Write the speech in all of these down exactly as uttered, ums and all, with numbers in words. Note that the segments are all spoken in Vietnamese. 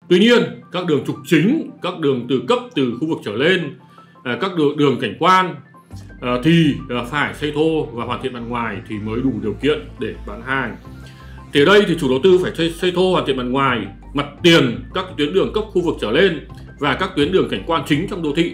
Tuy nhiên, các đường trục chính, các đường từ cấp từ khu vực trở lên, các đường, đường cảnh quan thì phải xây thô và hoàn thiện mặt ngoài thì mới đủ điều kiện để bán hàng. Thì ở đây thì chủ đầu tư phải xây, xây thô hoàn thiện mặt ngoài, mặt tiền các tuyến đường cấp khu vực trở lên và các tuyến đường cảnh quan chính trong đô thị.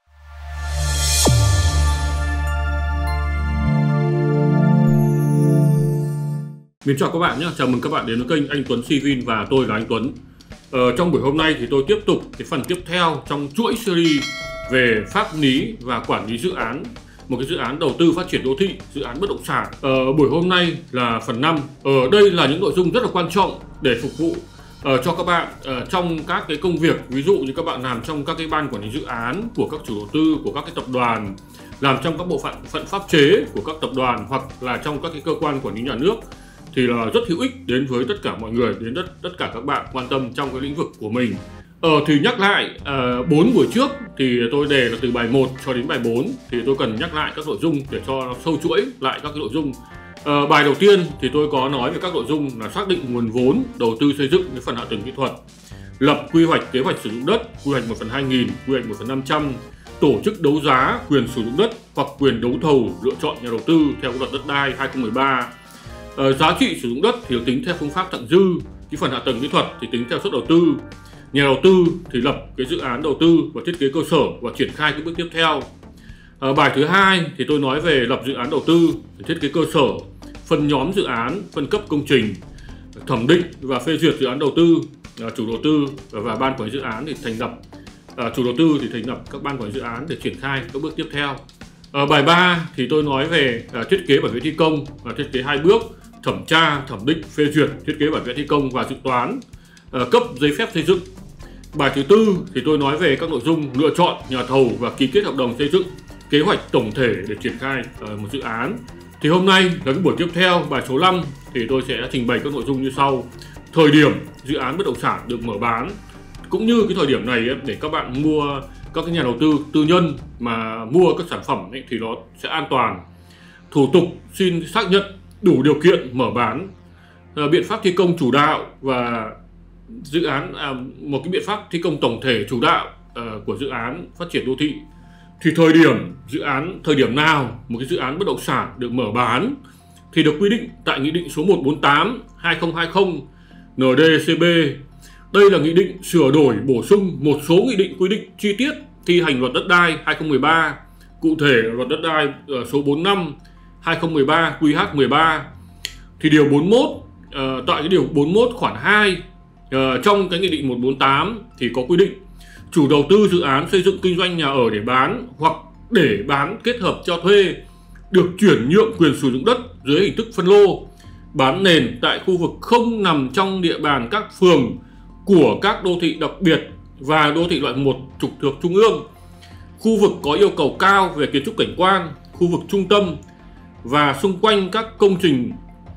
Mình chào các bạn nhé, chào mừng các bạn đến với kênh Anh Tuấn Civil và tôi là anh Tuấn. Ờ, trong buổi hôm nay thì tôi tiếp tục cái phần tiếp theo trong chuỗi series về pháp lý và quản lý dự án, một cái dự án đầu tư phát triển đô thị, dự án bất động sản. Ờ, buổi hôm nay là phần năm. Ở ờ, đây là những nội dung rất là quan trọng để phục vụ uh, cho các bạn uh, trong các cái công việc, ví dụ như các bạn làm trong các cái ban quản lý dự án của các chủ đầu tư, của các cái tập đoàn, làm trong các bộ phận phận pháp chế của các tập đoàn hoặc là trong các cái cơ quan quản lý nhà nước, thì là rất hữu ích đến với tất cả mọi người, đến tất, tất cả các bạn quan tâm trong cái lĩnh vực của mình. Ờ, thì nhắc lại bốn uh, buổi trước thì tôi đề là từ bài một cho đến bài bốn, thì tôi cần nhắc lại các nội dung để cho nó sâu chuỗi lại các cái nội dung. Uh, bài đầu tiên thì tôi có nói về các nội dung là xác định nguồn vốn đầu tư xây dựng cái phần hạ tầng kỹ thuật, lập quy hoạch kế hoạch sử dụng đất, quy hoạch một phần hai nghìn, quy hoạch một phần năm trăm, tổ chức đấu giá quyền sử dụng đất hoặc quyền đấu thầu lựa chọn nhà đầu tư theo luật đất đai hai không một ba. Uh, giá trị sử dụng đất thì được tính theo phương pháp thặng dư, cái phần hạ tầng kỹ thuật thì tính theo suất đầu tư. Nhà đầu tư thì lập cái dự án đầu tư và thiết kế cơ sở và triển khai cái bước tiếp theo. À, bài thứ hai thì tôi nói về lập dự án đầu tư, thiết kế cơ sở, phân nhóm dự án, phân cấp công trình, thẩm định và phê duyệt dự án đầu tư. À, chủ đầu tư và ban quản lý dự án thì thành lập à, chủ đầu tư thì thành lập các ban quản lý dự án để triển khai các bước tiếp theo. À, bài ba thì tôi nói về à, thiết kế bản vẽ thi công và thiết kế hai bước, thẩm tra, thẩm định, phê duyệt thiết kế bản vẽ thi công và dự toán, à, cấp giấy phép xây dựng. Bài thứ tư thì tôi nói về các nội dung lựa chọn nhà thầu và ký kết hợp đồng xây dựng, kế hoạch tổng thể để triển khai uh, một dự án. Thì hôm nay là cái buổi tiếp theo, bài số năm, thì tôi sẽ trình bày các nội dung như sau. Thời điểm dự án bất động sản được mở bán, cũng như cái thời điểm này ấy, để các bạn mua, các cái nhà đầu tư tư nhân mà mua các sản phẩm ấy, thì nó sẽ an toàn. Thủ tục xin xác nhận đủ điều kiện mở bán, uh, biện pháp thi công chủ đạo và dự án à, một cái biện pháp thi công tổng thể chủ đạo uh, của dự án phát triển đô thị. Thì thời điểm dự án thời điểm nào một cái dự án bất động sản được mở bán thì được quy định tại nghị định số một trăm bốn mươi tám hai nghìn không trăm hai mươi N D C B. Đây là nghị định sửa đổi bổ sung một số nghị định quy định chi tiết thi hành luật đất đai hai không một ba, cụ thể là luật đất đai uh, số bốn mươi lăm hai không một ba Q H mười ba. Thì điều bốn mươi mốt uh, tại cái điều bốn mươi mốt khoản hai Uh, trong cái nghị định một trăm bốn mươi tám thì có quy định chủ đầu tư dự án xây dựng kinh doanh nhà ở để bán hoặc để bán kết hợp cho thuê được chuyển nhượng quyền sử dụng đất dưới hình thức phân lô, bán nền tại khu vực không nằm trong địa bàn các phường của các đô thị đặc biệt và đô thị loại một trục thuộc trung ương, khu vực có yêu cầu cao về kiến trúc cảnh quan, khu vực trung tâm và xung quanh các công trình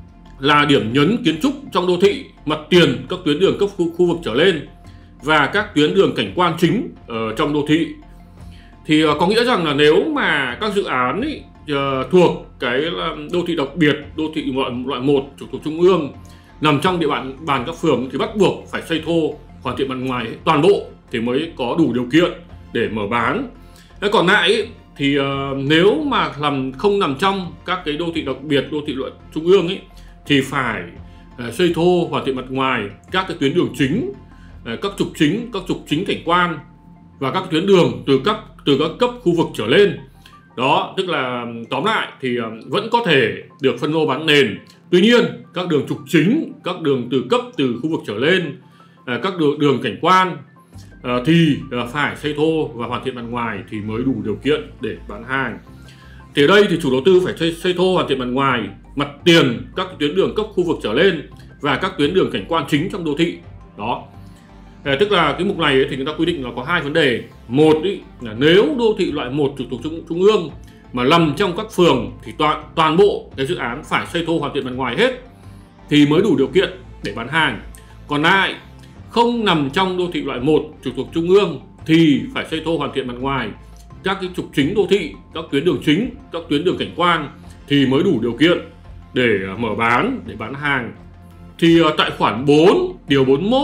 là điểm nhấn kiến trúc trong đô thị, mặt tiền các tuyến đường cấp khu, khu vực trở lên và các tuyến đường cảnh quan chính ở trong đô thị. Thì uh, có nghĩa rằng là nếu mà các dự án ý, uh, thuộc cái đô thị đặc biệt, đô thị loại, loại một trục thuộc trung ương nằm trong địa bàn bàn các phường thì bắt buộc phải xây thô, hoàn thiện mặt ngoài toàn bộ thì mới có đủ điều kiện để mở bán. Thế còn lại ý, thì uh, nếu mà làm không nằm trong các cái đô thị đặc biệt, đô thị loại trung ương ấy, thì phải uh, xây thô hoàn thiện mặt ngoài các cái tuyến đường chính, uh, các trục chính, các trục chính cảnh quan và các tuyến đường từ các từ các cấp khu vực trở lên. Đó, tức là tóm lại thì uh, vẫn có thể được phân lô bán nền. Tuy nhiên, các đường trục chính, các đường từ cấp từ khu vực trở lên, uh, các đường, đường cảnh quan uh, thì uh, phải xây thô và hoàn thiện mặt ngoài thì mới đủ điều kiện để bán hàng. Thì ở đây thì chủ đầu tư phải xây, xây thô hoàn thiện mặt ngoài, mặt tiền các tuyến đường cấp khu vực trở lên và các tuyến đường cảnh quan chính trong đô thị. Đó, à, tức là cái mục này ấy, thì người ta quy định là có hai vấn đề. Một ý, là nếu đô thị loại một trục thuộc trung, trung ương mà nằm trong các phường thì toàn toàn bộ cái dự án phải xây thô hoàn thiện mặt ngoài hết thì mới đủ điều kiện để bán hàng. Còn lại không nằm trong đô thị loại một trục thuộc trung ương thì phải xây thô hoàn thiện mặt ngoài các cái trục chính đô thị, các tuyến đường chính, các tuyến đường cảnh quan thì mới đủ điều kiện để mở bán, để bán hàng. Thì tại khoản bốn điều bốn mươi mốt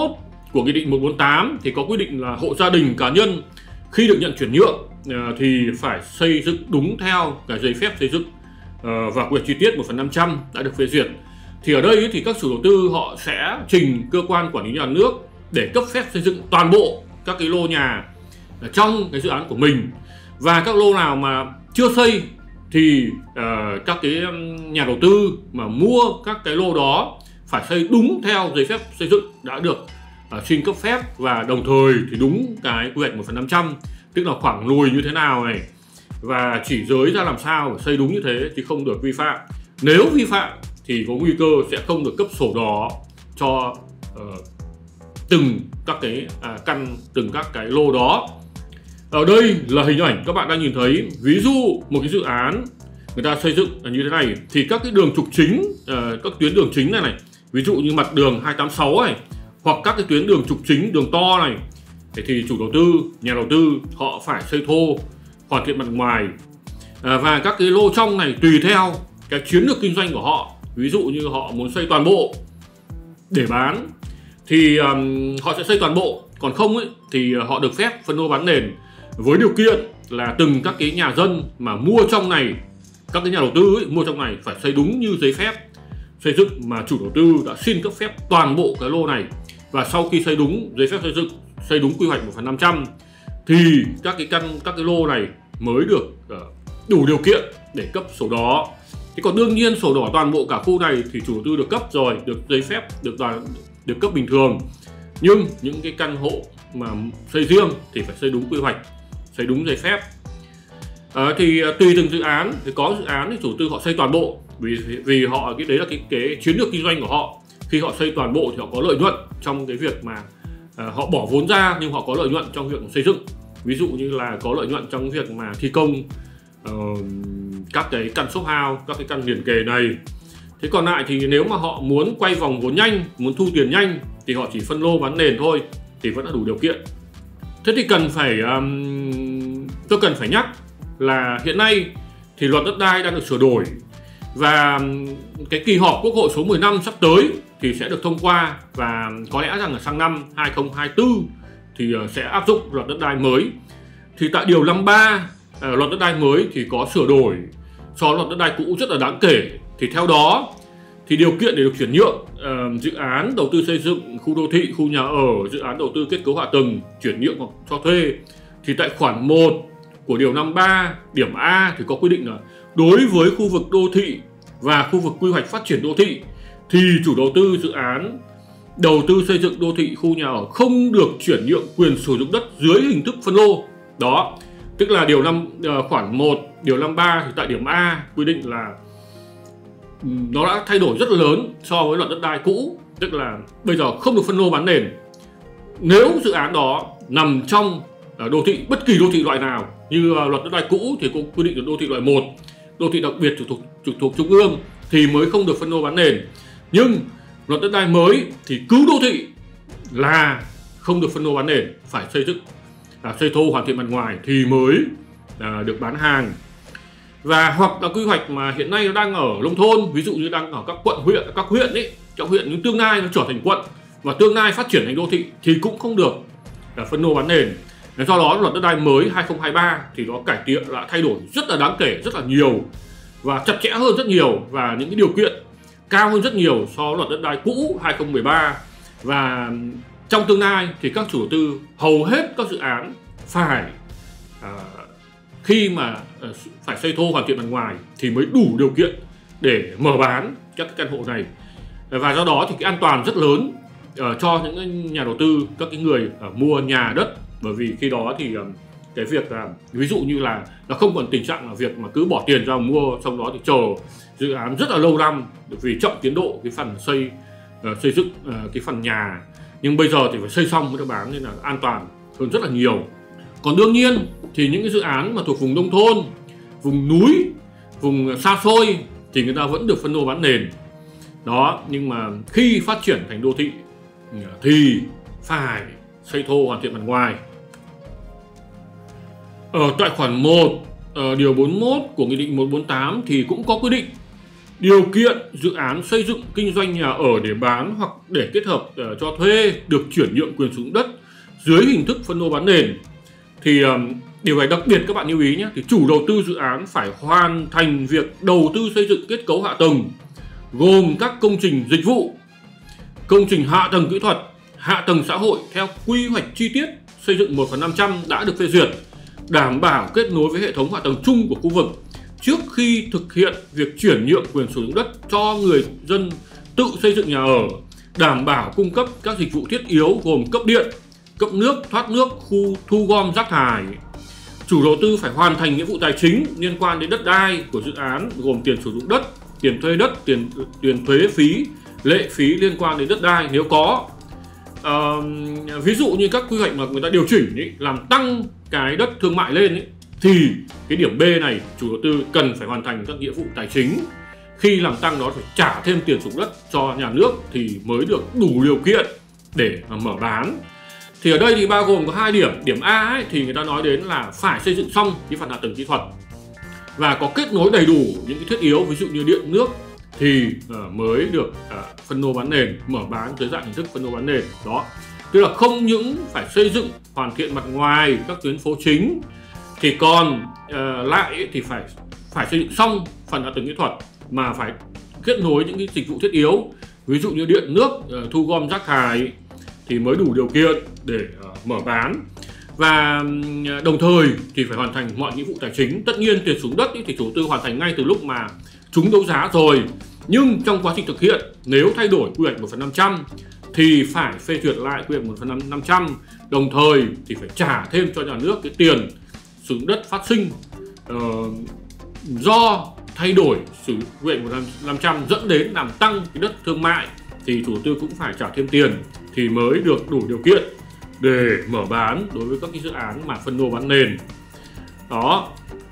của Nghị định một trăm bốn mươi tám thì có quy định là hộ gia đình cá nhân khi được nhận chuyển nhượng thì phải xây dựng đúng theo cái giấy phép xây dựng và quy hoạch chi tiết một phần năm trăm đã được phê duyệt. Thì ở đây thì các chủ đầu tư họ sẽ trình cơ quan quản lý nhà nước để cấp phép xây dựng toàn bộ các cái lô nhà trong cái dự án của mình, và các lô nào mà chưa xây thì uh, các cái nhà đầu tư mà mua các cái lô đó phải xây đúng theo giấy phép xây dựng đã được uh, xin cấp phép, và đồng thời thì đúng cái quy hoạch một phần năm trăm, tức là khoảng lùi như thế nào này và chỉ giới ra làm sao phải xây đúng như thế thì không được vi phạm. Nếu vi phạm thì có nguy cơ sẽ không được cấp sổ đỏ cho uh, từng các cái à, căn, từng các cái lô đó. Ở đây là hình ảnh các bạn đang nhìn thấy. Ví dụ một cái dự án người ta xây dựng như thế này thì các cái đường trục chính, uh, các tuyến đường chính này này, ví dụ như mặt đường hai tám sáu này, hoặc các cái tuyến đường trục chính, đường to này, thì chủ đầu tư, nhà đầu tư họ phải xây thô, hoàn thiện mặt ngoài. À, và các cái lô trong này tùy theo cái chiến lược kinh doanh của họ, ví dụ như họ muốn xây toàn bộ để bán thì um, họ sẽ xây toàn bộ, còn không ấy, thì họ được phép phân lô bán nền với điều kiện là từng các cái nhà dân mà mua trong này, các cái nhà đầu tư ấy, mua trong này phải xây đúng như giấy phép xây dựng mà chủ đầu tư đã xin cấp phép toàn bộ cái lô này. Và sau khi xây đúng giấy phép xây dựng, xây đúng quy hoạch một phần năm trăm thì các cái căn, các cái lô này mới được uh, đủ điều kiện để cấp sổ đỏ. Thì còn đương nhiên sổ đỏ toàn bộ cả khu này thì chủ đầu tư được cấp rồi, được giấy phép, được đoàn, được cấp bình thường. Nhưng những cái căn hộ mà xây riêng thì phải xây đúng quy hoạch, xây đúng giấy phép. À, thì tùy từng dự án, thì có dự án thì chủ đầu tư họ xây toàn bộ vì vì họ cái đấy là cái cái chiến lược kinh doanh của họ. Khi họ xây toàn bộ thì họ có lợi nhuận trong cái việc mà à, họ bỏ vốn ra, nhưng họ có lợi nhuận trong việc xây dựng. Ví dụ như là có lợi nhuận trong việc mà thi công uh, các cái căn shop house, các cái căn liền kề này. Thế còn lại thì nếu mà họ muốn quay vòng vốn nhanh, muốn thu tiền nhanh thì họ chỉ phân lô bán nền thôi thì vẫn là đủ điều kiện. Thế thì cần phải um, tôi cần phải nhắc là hiện nay thì luật đất đai đang được sửa đổi, và cái kỳ họp Quốc hội số mười lăm sắp tới thì sẽ được thông qua, và có lẽ rằng là sang năm hai không hai tư thì sẽ áp dụng luật đất đai mới. Thì tại điều năm mươi ba uh, luật đất đai mới thì có sửa đổi so với luật đất đai cũ rất là đáng kể. Thì theo đó thì điều kiện để được chuyển nhượng uh, dự án đầu tư xây dựng khu đô thị, khu nhà ở, dự án đầu tư kết cấu hạ tầng, chuyển nhượng hoặc cho thuê, thì tại khoản một của điều năm mươi ba điểm A thì có quy định là đối với khu vực đô thị và khu vực quy hoạch phát triển đô thị thì chủ đầu tư dự án đầu tư xây dựng đô thị, khu nhà ở không được chuyển nhượng quyền sử dụng đất dưới hình thức phân lô. Đó, tức là điều năm uh, khoản một điều năm mươi ba thì tại điểm A quy định là nó đã thay đổi rất lớn so với luật đất đai cũ, tức là bây giờ không được phân lô bán nền nếu dự án đó nằm trong đô thị, bất kỳ đô thị loại nào. Như luật đất đai cũ thì cũng quy định là đô thị loại một, đô thị đặc biệt trực thuộc, trực thuộc trung ương thì mới không được phân lô bán nền. Nhưng luật đất đai mới thì cứ đô thị là không được phân lô bán nền, phải xây dựng, à, xây thô, hoàn thiện mặt ngoài thì mới à, được bán hàng. Và hoặc là quy hoạch mà hiện nay nó đang ở nông thôn, ví dụ như đang ở các quận huyện, các huyện ấy, các huyện nhưng tương lai nó trở thành quận và tương lai phát triển thành đô thị thì cũng không được à, phân lô bán nền. Do đó luật đất đai mới hai không hai ba thì nó cải thiện, đã thay đổi rất là đáng kể, rất là nhiều và chặt chẽ hơn rất nhiều, và những cái điều kiện cao hơn rất nhiều so với luật đất đai cũ hai không một ba. Và trong tương lai thì các chủ đầu tư hầu hết các dự án phải à, khi mà à, phải xây thô, hoàn thiện mặt ngoài thì mới đủ điều kiện để mở bán các cái căn hộ này. Và do đó thì cái an toàn rất lớn uh, cho những nhà đầu tư, các cái người uh, mua nhà đất. Bởi vì khi đó thì uh, cái việc uh, ví dụ như là nó không còn tình trạng là việc mà cứ bỏ tiền ra mua, xong đó thì chờ dự án rất là lâu năm vì chậm tiến độ cái phần xây uh, xây dựng uh, cái phần nhà. Nhưng bây giờ thì phải xây xong mới được bán, nên là an toàn hơn rất là nhiều. Còn đương nhiên thì những cái dự án mà thuộc vùng nông thôn, vùng núi, vùng xa xôi thì người ta vẫn được phân lô bán nền. Đó, nhưng mà khi phát triển thành đô thị thì phải xây thô, hoàn thiện mặt ngoài. Ở tại khoản một, ở điều bốn mươi mốt của Nghị định một trăm bốn mươi tám thì cũng có quy định điều kiện dự án xây dựng kinh doanh nhà ở để bán hoặc để kết hợp uh, cho thuê được chuyển nhượng quyền sử dụng đất dưới hình thức phân lô bán nền. Thì um, điều này đặc biệt các bạn lưu ý nhé, thì chủ đầu tư dự án phải hoàn thành việc đầu tư xây dựng kết cấu hạ tầng gồm các công trình dịch vụ, công trình hạ tầng kỹ thuật, hạ tầng xã hội theo quy hoạch chi tiết xây dựng một phần năm trăm đã được phê duyệt, đảm bảo kết nối với hệ thống hạ tầng chung của khu vực trước khi thực hiện việc chuyển nhượng quyền sử dụng đất cho người dân tự xây dựng nhà ở, đảm bảo cung cấp các dịch vụ thiết yếu gồm cấp điện, cấp nước, thoát nước, khu thu gom rác thải. Chủ đầu tư phải hoàn thành nghĩa vụ tài chính liên quan đến đất đai của dự án gồm tiền sử dụng đất, tiền thuê đất, tiền tiền thuế phí, lệ phí liên quan đến đất đai nếu có. À, ví dụ như các quy hoạch mà người ta điều chỉnh ý, làm tăng cái đất thương mại lên ý, thì cái điểm B này chủ đầu tư cần phải hoàn thành các nghĩa vụ tài chính. Khi làm tăng đó phải trả thêm tiền sử dụng đất cho nhà nước thì mới được đủ điều kiện để mở bán. Thì ở đây thì bao gồm có hai điểm. Điểm A ấy, thì người ta nói đến là phải xây dựng xong cái phần hạ tầng kỹ thuật và có kết nối đầy đủ những cái thiết yếu, ví dụ như điện nước thì uh, mới được uh, phân lô bán nền, mở bán dưới dạng hình thức phân lô bán nền. Đó, tức là không những phải xây dựng hoàn thiện mặt ngoài các tuyến phố chính thì còn uh, lại ấy, thì phải phải xây dựng xong phần hạ tầng kỹ thuật mà phải kết nối những cái dịch vụ thiết yếu, ví dụ như điện nước, uh, thu gom rác thải thì mới đủ điều kiện để uh, mở bán. Và đồng thời thì phải hoàn thành mọi nghĩa vụ tài chính. Tất nhiên tiền sử dụng đất ý, thì chủ đầu tư hoàn thành ngay từ lúc mà trúng đấu giá rồi, nhưng trong quá trình thực hiện nếu thay đổi quy hoạch một phần năm trăm thì phải phê duyệt lại quy hoạch một phần năm trăm, đồng thời thì phải trả thêm cho nhà nước cái tiền sử dụng đất phát sinh uh, do thay đổi sử dụng quy hoạch một phần năm trăm dẫn đến làm tăng cái đất thương mại, thì chủ đầu tư cũng phải trả thêm tiền thì mới được đủ điều kiện để mở bán đối với các cái dự án mà phân lô bán nền. Đó.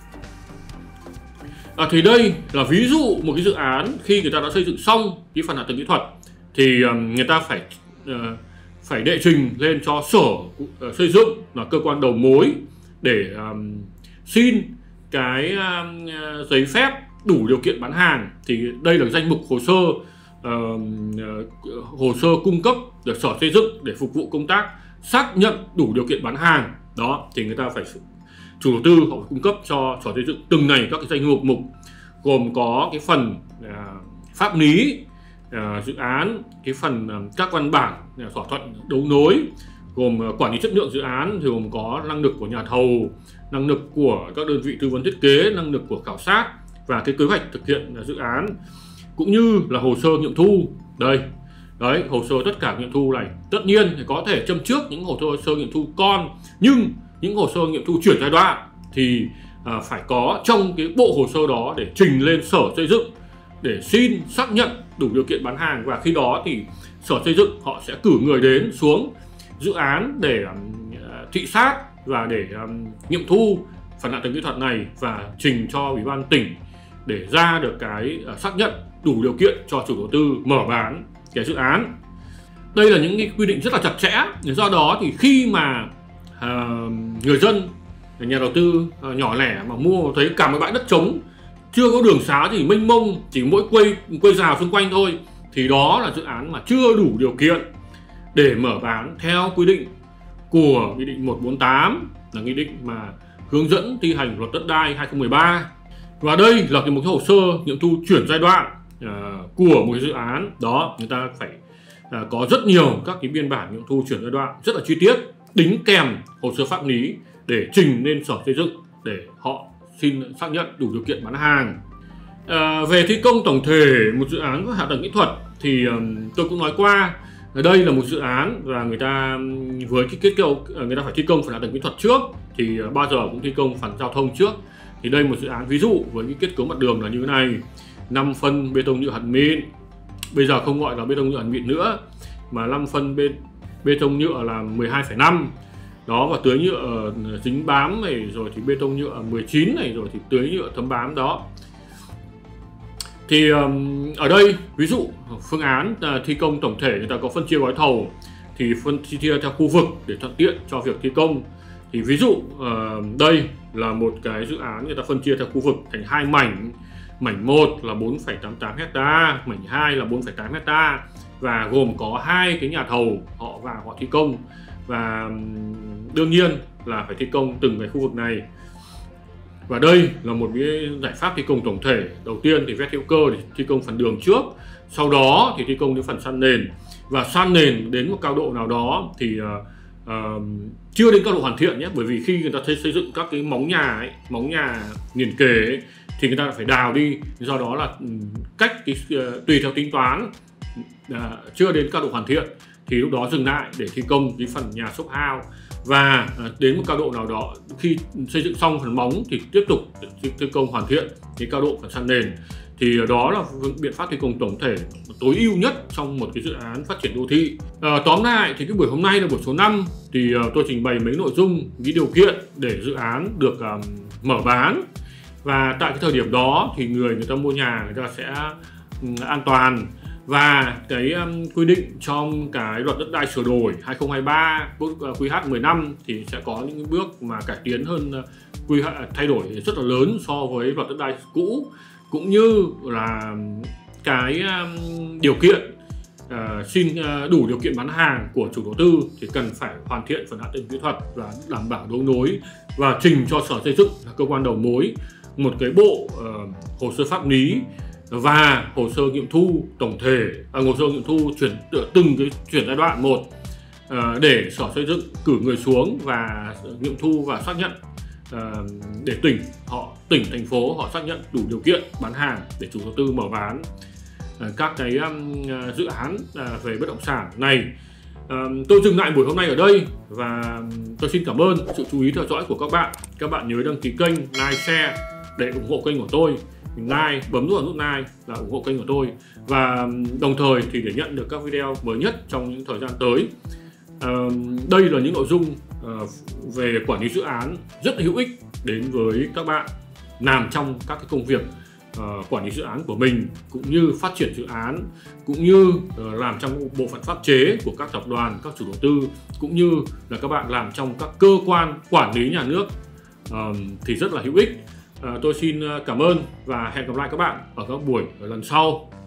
À, thì đây là ví dụ một cái dự án khi người ta đã xây dựng xong cái phần hạ tầng kỹ thuật thì um, người ta phải uh, phải đệ trình lên cho sở uh, xây dựng là cơ quan đầu mối để um, xin cái um, giấy phép đủ điều kiện bán hàng. Thì đây là danh mục hồ sơ uh, uh, hồ sơ cung cấp được sở xây dựng để phục vụ công tác xác nhận đủ điều kiện bán hàng. Đó, thì người ta phải chủ đầu tư họ phải cung cấp cho sở xây dựng từng này các cái danh mục mục gồm có cái phần uh, pháp lý uh, dự án, cái phần uh, các văn bản uh, thỏa thuận đấu nối, gồm uh, quản lý chất lượng dự án, thì gồm có năng lực của nhà thầu, năng lực của các đơn vị tư vấn thiết kế, năng lực của khảo sát và cái kế hoạch thực hiện uh, dự án, cũng như là hồ sơ nghiệm thu. Đây, đấy, hồ sơ tất cả nghiệm thu này. Tất nhiên thì có thể châm trước những hồ sơ nghiệm thu con, nhưng những hồ sơ nghiệm thu chuyển giai đoạn thì à, phải có trong cái bộ hồ sơ đó để trình lên sở xây dựng để xin xác nhận đủ điều kiện bán hàng. Và khi đó thì sở xây dựng họ sẽ cử người đến xuống dự án để um, thị sát và để um, nghiệm thu phần hạ tầng kỹ thuật này và trình cho ủy ban tỉnh để ra được cái uh, xác nhận đủ điều kiện cho chủ đầu tư mở bán cái dự án. Đây là những cái quy định rất là chặt chẽ. Do đó thì khi mà uh, người dân, nhà đầu tư uh, nhỏ lẻ mà mua thấy cả một bãi đất trống, chưa có đường xá gì mênh mông, chỉ mỗi quây quây rào xung quanh thôi, thì đó là dự án mà chưa đủ điều kiện để mở bán theo quy định của nghị định một trăm bốn mươi tám, là nghị định mà hướng dẫn thi hành luật đất đai hai không một ba. Và đây là cái một cái hồ sơ nghiệm thu chuyển giai đoạn uh, của một cái dự án. Đó, người ta phải uh, có rất nhiều các cái biên bản nghiệm thu chuyển giai đoạn rất là chi tiết, đính kèm hồ sơ pháp lý để trình lên sở xây dựng để họ xin xác nhận đủ điều kiện bán hàng. À, về thi công tổng thể một dự án có hạ tầng kỹ thuật thì um, tôi cũng nói qua, ở đây là một dự án và người ta với cái kết cấu người ta phải thi công phần hạ tầng kỹ thuật trước, thì uh, bao giờ cũng thi công phần giao thông trước. Thì đây một dự án ví dụ với cái kết cấu mặt đường là như thế này, năm phân bê tông nhựa hàn mịn, bây giờ không gọi là bê tông nhựa hàn mịn nữa mà năm phân bê, bê tông nhựa là mười hai phẩy năm. Đó, và tưới nhựa dính bám này, rồi thì bê tông nhựa mười chín này, rồi thì tưới nhựa thấm bám. Đó thì um, ở đây ví dụ phương án uh, thi công tổng thể người ta có phân chia gói thầu, thì phân chia theo khu vực để thuận tiện cho việc thi công. Thì ví dụ uh, đây là một cái dự án người ta phân chia theo khu vực thành hai mảnh Mảnh một là bốn phẩy tám mươi tám hecta, mảnh hai là bốn phẩy tám hecta, và gồm có hai cái nhà thầu họ vào họ thi công, và đương nhiên là phải thi công từng cái khu vực này. Và đây là một cái giải pháp thi công tổng thể. Đầu tiên thì vét hữu cơ để thi công phần đường trước, sau đó thì thi công đến phần san nền, và san nền đến một cao độ nào đó thì uh, uh, chưa đến cao độ hoàn thiện nhé, bởi vì khi người ta thấy xây dựng các cái móng nhà ấy, móng nhà liền kề ấy, thì người ta phải đào đi, do đó là cách cái uh, tùy theo tính toán uh, chưa đến cao độ hoàn thiện thì lúc đó dừng lại để thi công cái phần nhà shop house, và uh, đến một cao độ nào đó khi xây dựng xong phần móng thì tiếp tục thi công hoàn thiện cái cao độ phần san nền. Thì đó là biện pháp thi công tổng thể tối ưu nhất trong một cái dự án phát triển đô thị. À, tóm lại thì cái buổi hôm nay là buổi số năm, thì uh, tôi trình bày mấy nội dung, cái điều kiện để dự án được um, mở bán. Và tại cái thời điểm đó thì người người ta mua nhà người ta sẽ um, an toàn, và cái um, quy định trong cái luật đất đai sửa đổi hai không hai ba quy hát mười lăm thì sẽ có những bước mà cải tiến hơn, uh, quy thay đổi rất là lớn so với luật đất đai cũ, cũng như là cái um, điều kiện uh, xin uh, đủ điều kiện bán hàng của chủ đầu tư thì cần phải hoàn thiện phần hạ tầng kỹ thuật và đảm bảo đấu nối, và trình cho Sở Xây dựng là cơ quan đầu mối một cái bộ uh, hồ sơ pháp lý và hồ sơ nghiệm thu tổng thể, à, hồ sơ nghiệm thu chuyển từng cái chuyển giai đoạn một, uh, để Sở Xây dựng cử người xuống và nghiệm thu và xác nhận, uh, để tỉnh họ tỉnh thành phố họ xác nhận đủ điều kiện bán hàng để chủ đầu tư mở bán uh, các cái um, dự án uh, về bất động sản này. Uh, tôi dừng lại buổi hôm nay ở đây, và tôi xin cảm ơn sự chú ý theo dõi của các bạn. Các bạn nhớ đăng ký kênh, like, share để ủng hộ kênh của tôi. Like, bấm vào nút like là ủng hộ kênh của tôi, và đồng thời thì để nhận được các video mới nhất trong những thời gian tới. Uh, đây là những nội dung uh, về quản lý dự án rất hữu ích đến với các bạn làm trong các cái công việc uh, quản lý dự án của mình, cũng như phát triển dự án, cũng như uh, làm trong bộ phận pháp chế của các tập đoàn, các chủ đầu tư, cũng như là các bạn làm trong các cơ quan quản lý nhà nước, uh, thì rất là hữu ích. Uh, tôi xin cảm ơn và hẹn gặp lại các bạn ở các buổi ở lần sau.